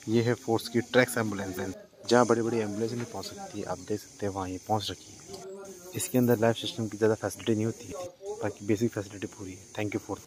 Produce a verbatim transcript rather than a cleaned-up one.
ये है फोर्स की ट्रैक्स एम्बुलेंस है, जहाँ बड़ी बड़ी एम्बुलेंस नहीं पहुँच सकती, आप देख सकते हैं वहाँ ये पहुँच रखी है। इसके अंदर लाइफ सिस्टम की ज़्यादा फैसिलिटी नहीं होती है, बाकी बेसिक फैसिलिटी पूरी है। Thank you force.